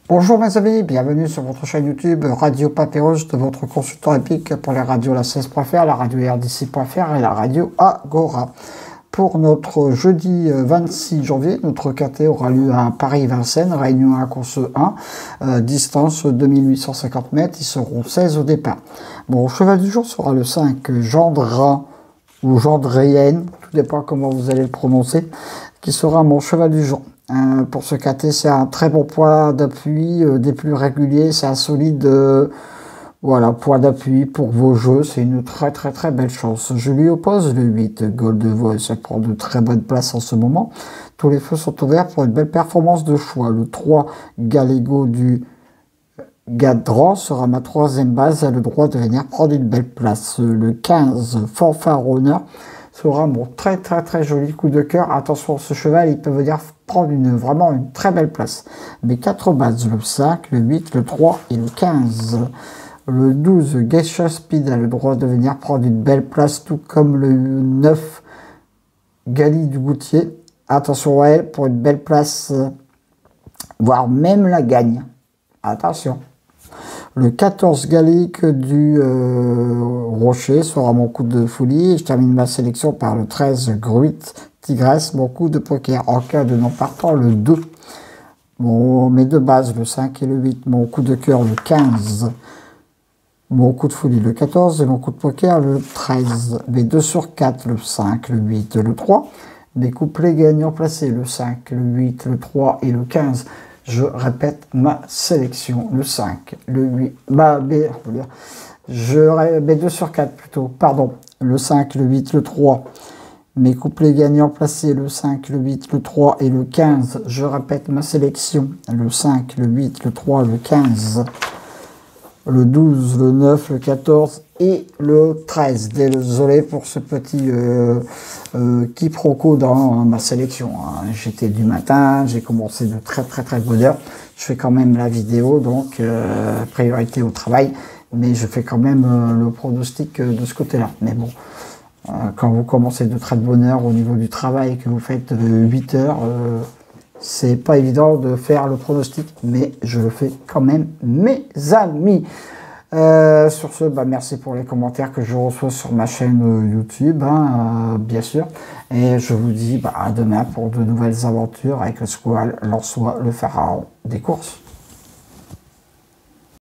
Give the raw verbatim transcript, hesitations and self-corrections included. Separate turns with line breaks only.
Bonjour mes amis, bienvenue sur votre chaîne YouTube Radio Papyrus de votre consultant épique pour les radios la seize point F R, la radio R D C point F R et la radio Agora. Pour notre jeudi vingt-six janvier, notre K T aura lieu à Paris-Vincennes, Réunion un course un, euh, distance deux mille huit cent cinquante mètres, ils seront seize au départ. Bon, cheval du jour sera le cinq, Gendrin ou Gendrienne, tout dépend comment vous allez le prononcer, qui sera mon cheval du jour. Euh, pour ce K T, c'est un très bon point d'appui, euh, des plus réguliers, c'est un solide euh, voilà, point d'appui pour vos jeux, c'est une très très très belle chance. Je lui oppose le huit, Gold Voice, elle prend de très bonnes places en ce moment. Tous les feux sont ouverts pour une belle performance de choix. Le trois, Galego du Gadran sera ma troisième base, elle a le droit de venir prendre une belle place. Le quinze, Fanfaronneur, sera mon très très très joli coup de cœur. Attention, ce cheval, il peut venir prendre une, vraiment une très belle place. Mes quatre bases, le cinq, le huit, le trois et le quinze. Le douze, Geisha Speed, a le droit de venir prendre une belle place, tout comme le neuf, Gali du Goutier. Attention à elle pour une belle place, voire même la gagne. Attention. Le quatorze, Gallique du euh, Rocher sera mon coup de folie. Et je termine ma sélection par le treize, Gruit Tigresse, mon coup de poker. En cas de non partant, le deux. Bon, mes deux bases, le cinq et le huit. Mon coup de cœur, le quinze. Mon coup de folie, le quatorze. Et mon coup de poker, le treize. Mes deux sur quatre, le cinq, le huit, le trois. Mes couplets gagnants placés, le cinq, le huit, le trois et le quinze. Je répète ma sélection, le cinq, le huit, bah, mais, je mes deux sur quatre plutôt, pardon, le cinq, le huit, le trois, mes couplets gagnants placés, le cinq, le huit, le trois et le quinze. Je répète ma sélection, le cinq, le huit, le trois, le quinze, le douze, le neuf, le quatorze et le treize. Désolé pour ce petit euh, euh, quiproquo dans ma sélection. Hein. J'étais du matin, j'ai commencé de très très très bonne heure. Je fais quand même la vidéo, donc euh, priorité au travail, mais je fais quand même euh, le pronostic euh, de ce côté-là. Mais bon, euh, quand vous commencez de très bonne heure au niveau du travail et que vous faites euh, huit heures, euh, c'est pas évident de faire le pronostic, mais je le fais quand même, mes amis. Euh, sur ce, bah, merci pour les commentaires que je reçois sur ma chaîne euh, YouTube, hein, euh, bien sûr. Et je vous dis bah, à demain pour de nouvelles aventures avec le squal, l'ansois, le pharaon des courses.